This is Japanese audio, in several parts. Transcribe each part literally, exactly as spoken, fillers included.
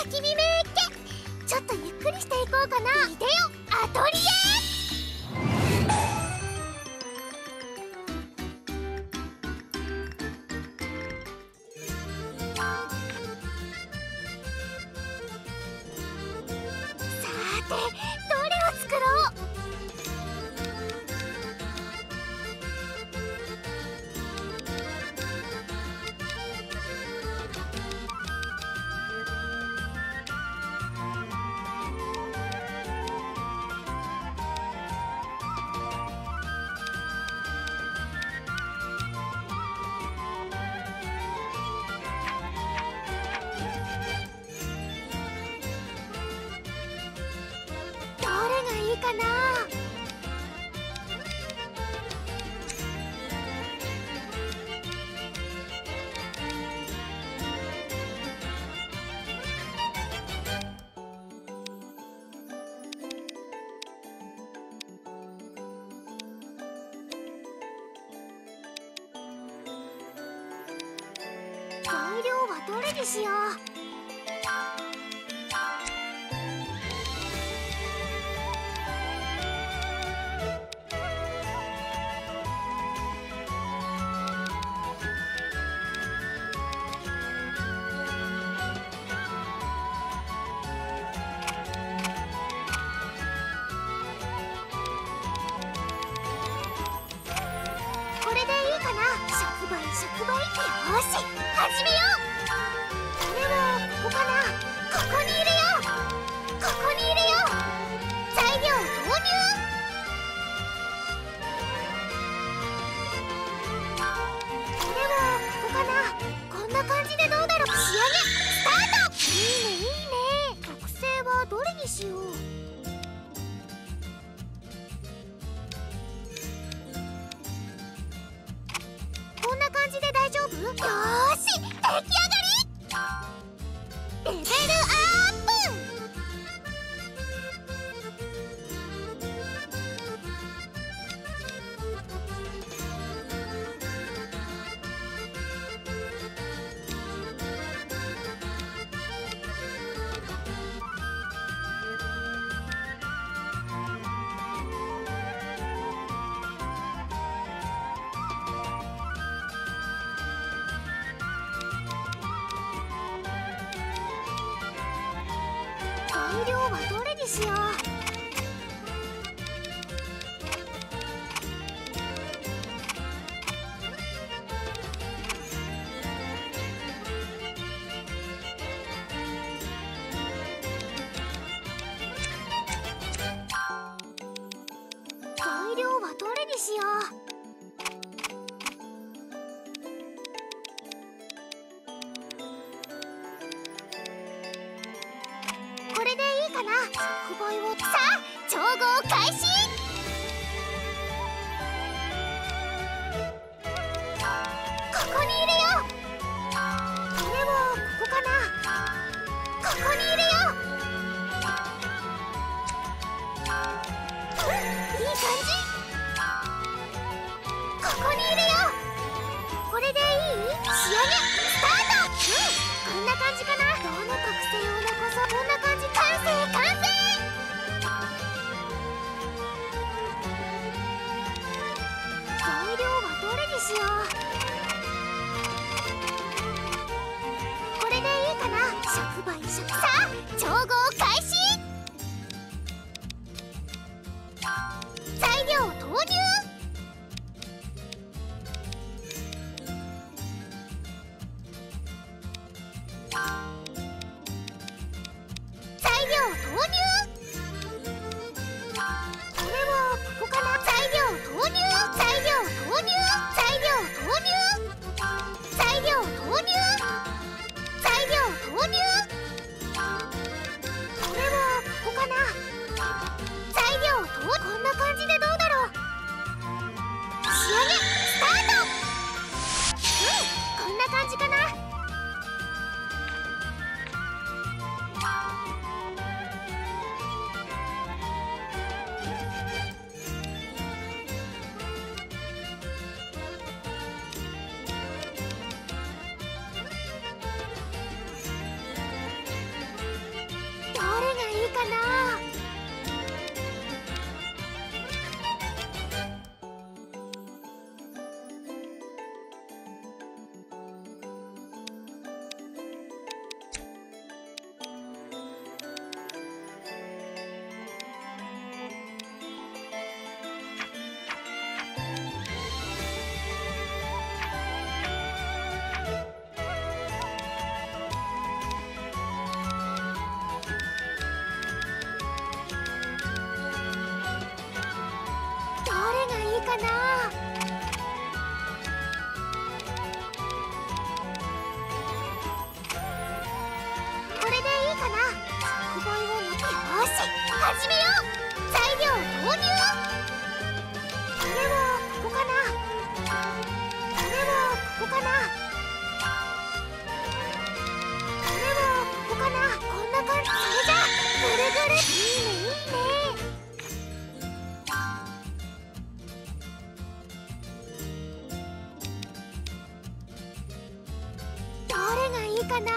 き火めっけ。ちょっとゆっくりしていこうかな。いでよアトリエ。どれを作ろう。いいかな。材料はどれにしよう。触媒触媒。よし始めよう。これはここかな。ここに入れよう。ここに入れよう。材料投入。これはここかな。こんな感じでどうだろう。仕上げスタート。いいねいいね。特性はどれにしよう。よーし出来上がり。レベルアップ。材料はどれにしよう。材料はどれにしよう。これでいいかな。触媒をさあ調合開始。ここに入れよう。これはここかな。ここに入れよう。うん、いい感じ。ここに入れよう。これでいい？仕上げスタート。うん、こんな感じかな。どの特性を残そう。こんな感じ。完成完成。材料はどれにしよう。これでいいかな。触媒触さあ調合開始。材料投入。材料投入。これはここかな。材料投入。材料投入。材料投入。材料投入。材料投入。これはここかな。材料投入。こんな感じでどうだろう。仕上げスタート。うん、こんな感じかな。 かな。これでいいかな。触媒を抜き、よし始めよう。材料投入。これはここかな。これはここかな。これはここかな。こんな感じ。それじゃあぐるぐる。いいねいいね。どれがいいかな。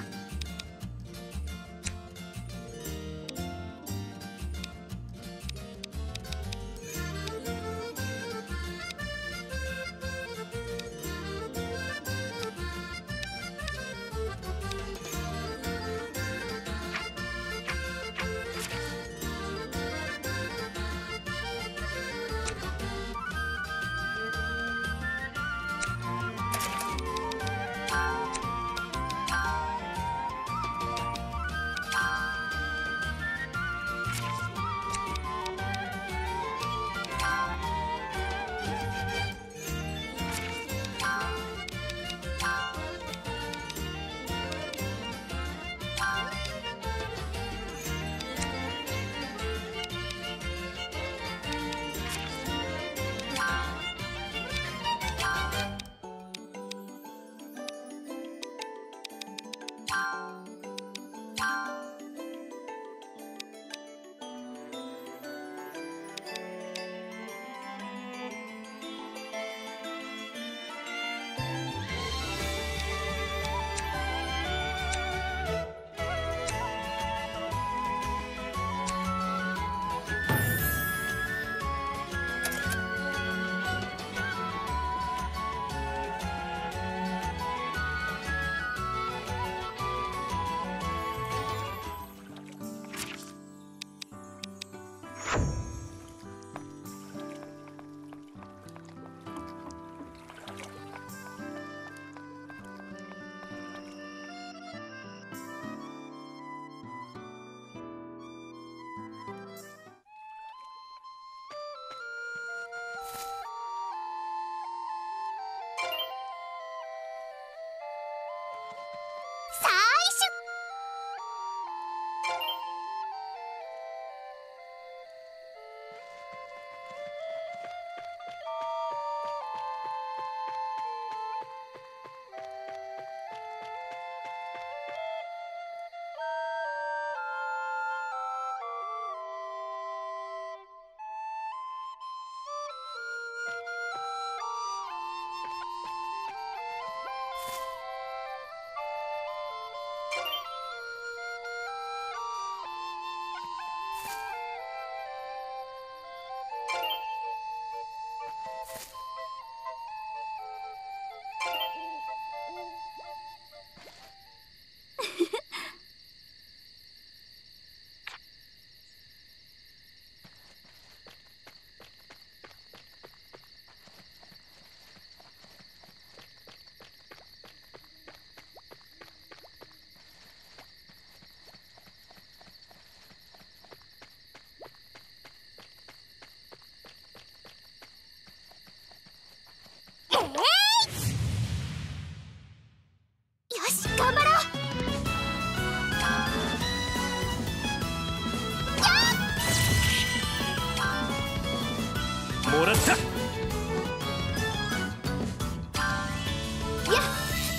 最初よし頑張ろう。 もらった。 やっ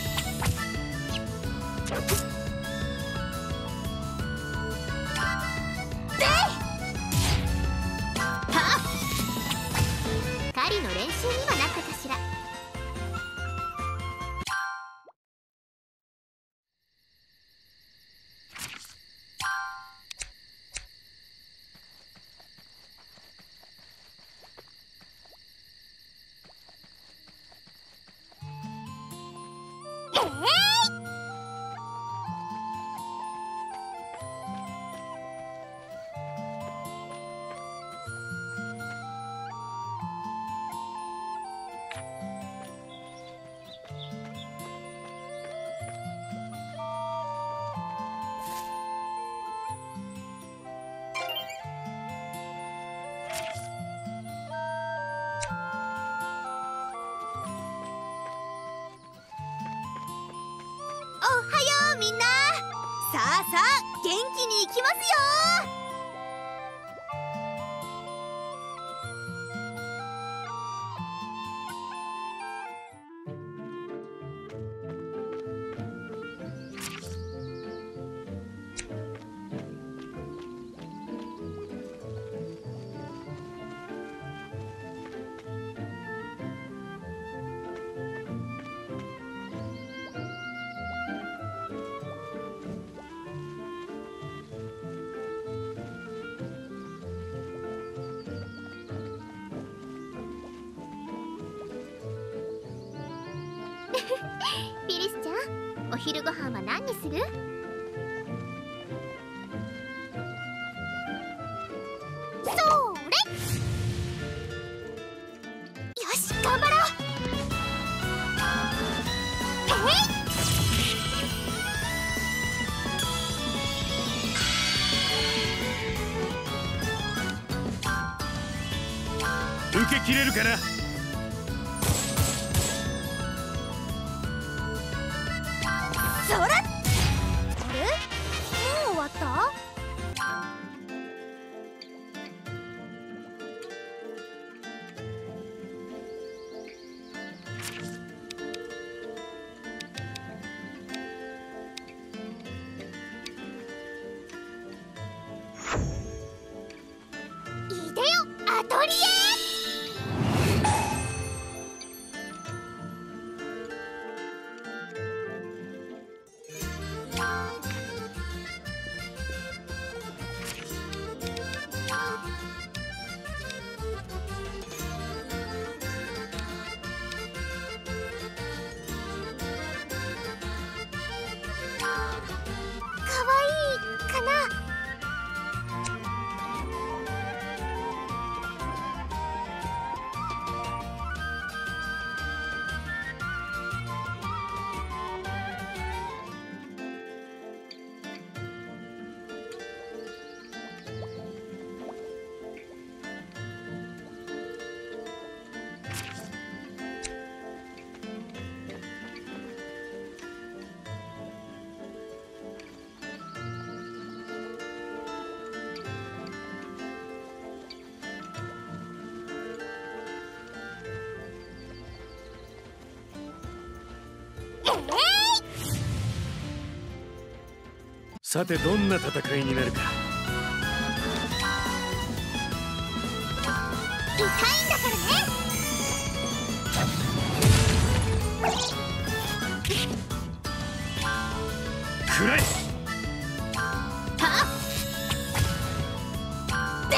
ではっ狩りの練習にはなったかしら。 さあ元気にいきますよ。ピリスちゃん、お昼ご飯は何にする？それ！よし、頑張ろう！ 受け切れるかな？ そら！あれ？もう終わった？いでよ、アトリエ！ さて、どんな戦いになるか。 痛いんだからね。 くらえ。 はっで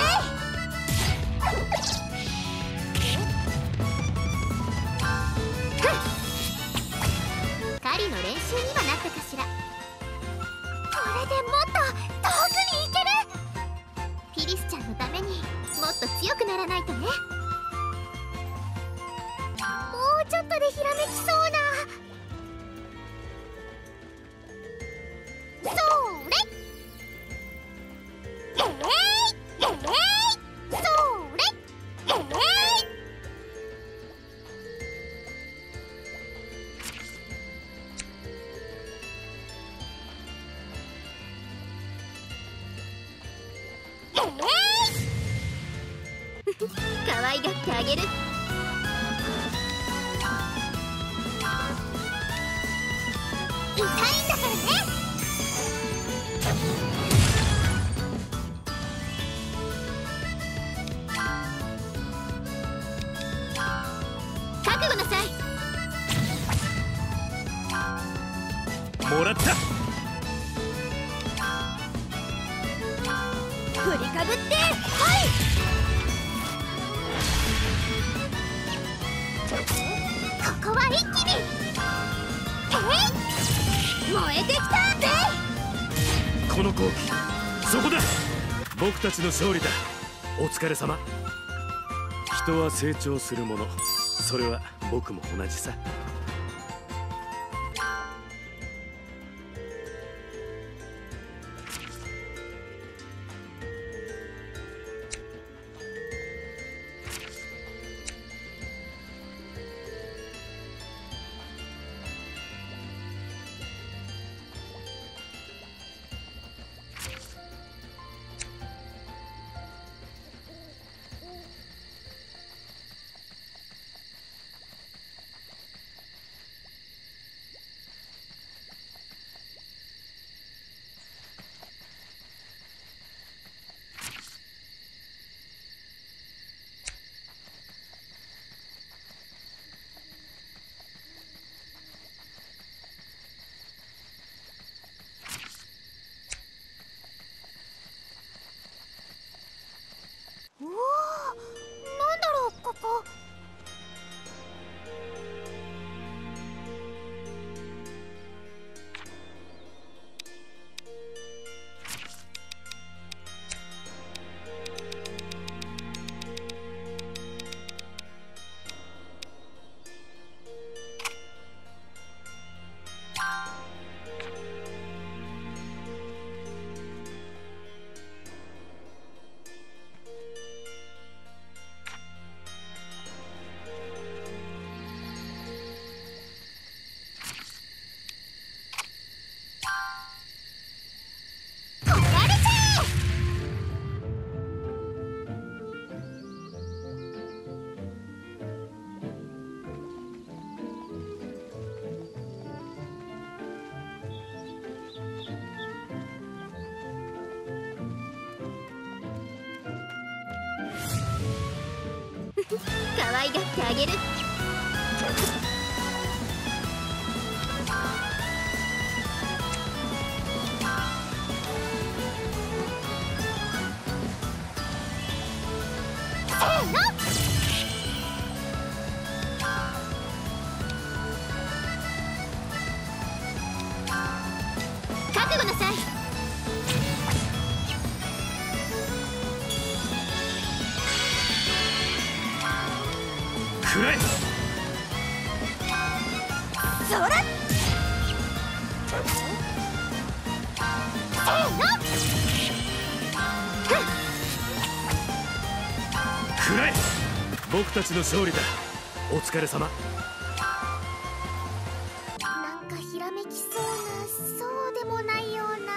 狩りの練習にはなったかしら。これでもっと遠くに行ける。ピリスちゃんのためにもっと強くならないとね。もうちょっとでひらめきそうな。それ！えい！えい！それ！えい！可愛がってあげる。痛いんだからね。覚悟なさい。 もらった。 振りかぶって、はい。ここは一気に。えい！燃えてきたぜ。 この好機、そこだ。僕たちの勝利だ。お疲れ様。人は成長するもの。それは僕も同じさ。 可愛がってあげる。せーの。覚悟なさい。 くらえ。 そら。せーの。 くらえ。僕たちの勝利だ。お疲れ様。 なんかひらめきそうな、そうでもないような。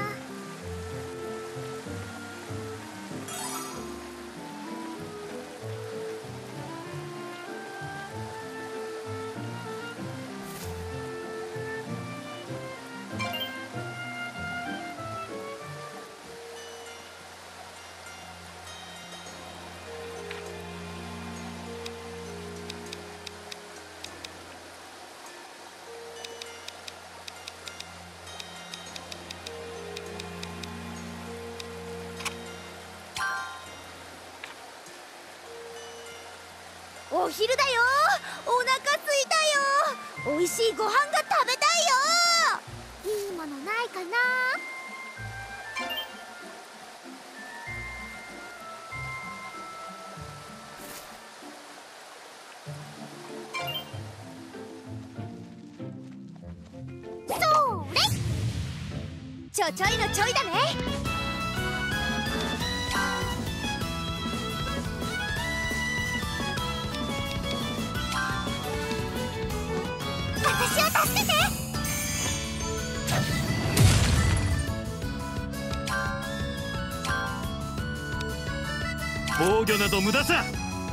お昼だよ。お腹すいたよ。おいしいご飯が食べたいよ。いいものないかな。それ。ちょちょいのちょいだね。私を助けて。 防御など無駄さ。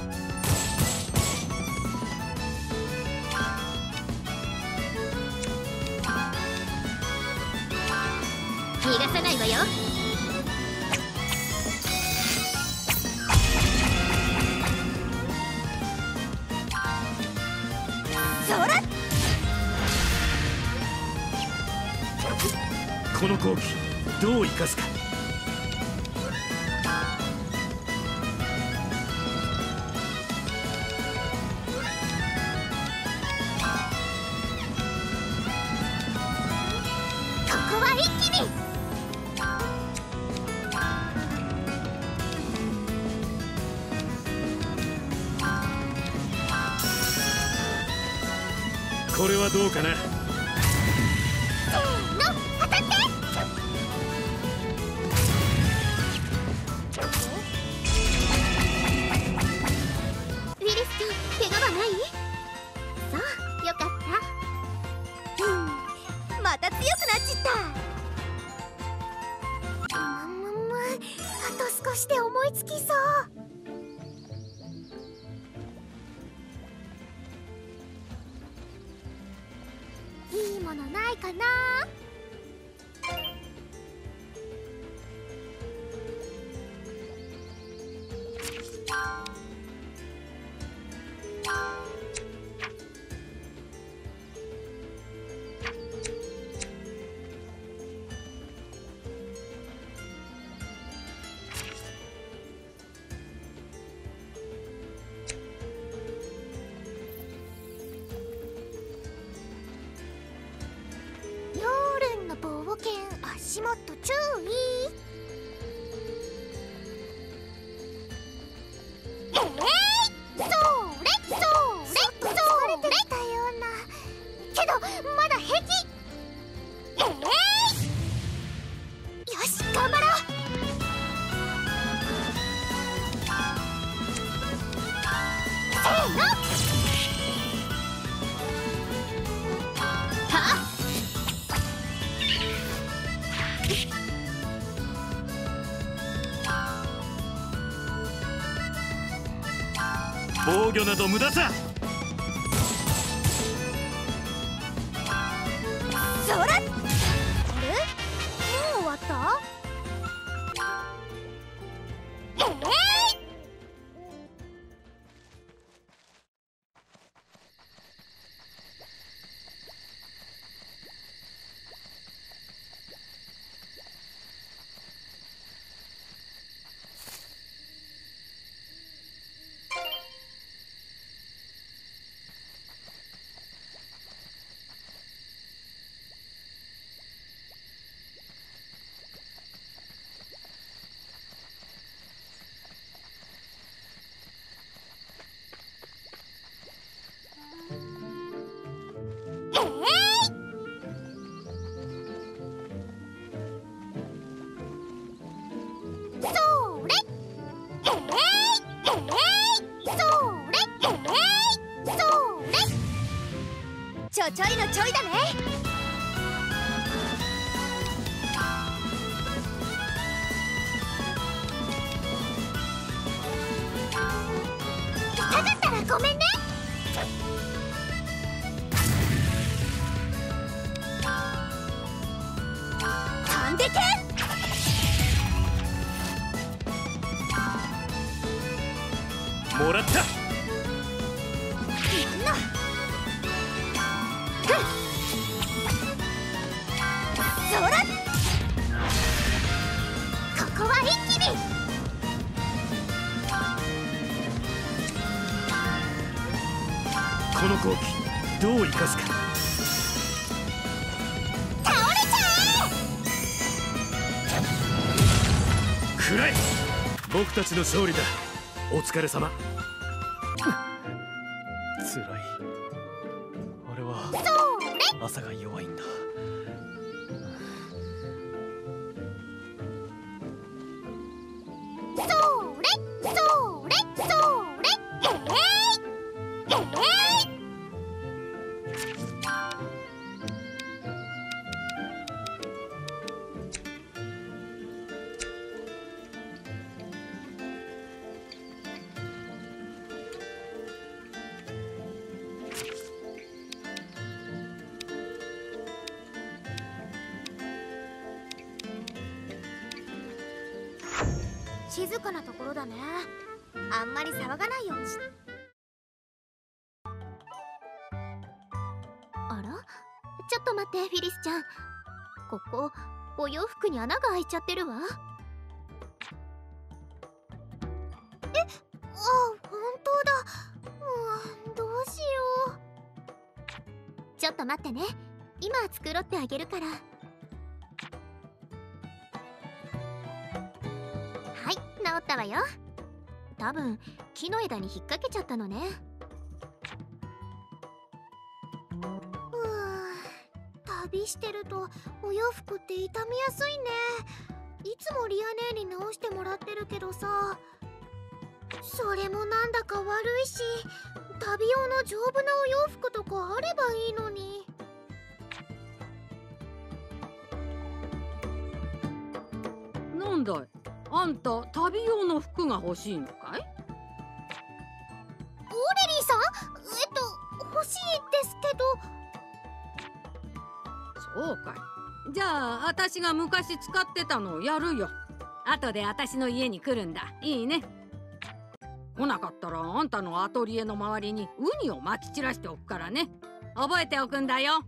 逃がさないわよ。そら。 この好機どう生かすか。 ここは一気に。 これはどうかな。 せーの、当たって。ウィリス君、怪我はない？そう、よかった。うん、また強くなっちった。むむむ、あと少しで思いつきそう。いいものないかな。夜の冒険、足元注意。えい、それそれそれそれたような。けどまだ平気。えい、よし頑張ろう。せーの。はっ。 防御など無駄さ。 そら。あれ、もう終わった。えい、 のちょいのちょいだね。痛かったらごめんね。飛んでけ。 もらった。 そら、ここは一気に。 この好機どう生かすか。 倒れちゃえ。くらえ。僕たちの勝利だ。お疲れ様。つらい。俺は朝が弱いんだ。 それそれそれ、えいえい。静かなところだね。あんまり騒がないようにし。あら、ちょっと待ってフィリスちゃん。ここお洋服に穴が開いちゃってるわ。え、あ、本当だ。もうどうしよう。ちょっと待ってね。今繕ってあげるから。はい、治ったわよ。多分木の枝に引っ掛けちゃったのね。うー、旅してるとお洋服って傷みやすいね。いつもリア姉に直してもらってるけどさ、それもなんだか悪いし、旅用の丈夫なお洋服とかあればいいのに。 なんだい、あんた旅用の服が欲しいのかい？ オーレリーさん、えっと欲しいですけど。 そうかい。じゃあ私が昔使ってたのをやるよ。後で私の家に来るんだ。いいね。来なかったらあんたのアトリエの周りにウニをまき散らしておくからね。覚えておくんだよ。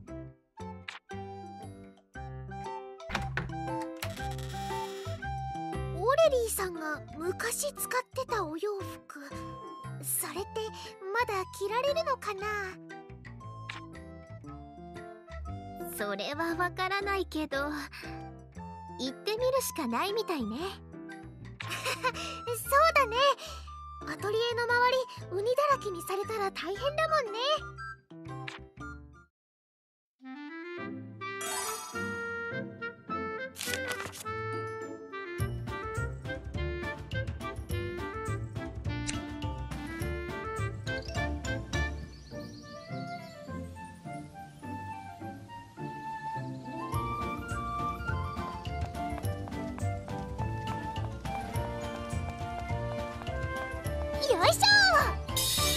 オーレリーさんが昔使ってたお洋服、それってまだ着られるのかな？それはわからないけど、行ってみるしかないみたいね。そうだね。アトリエの周りウニだらけにされたら大変だもんね。よいしょ。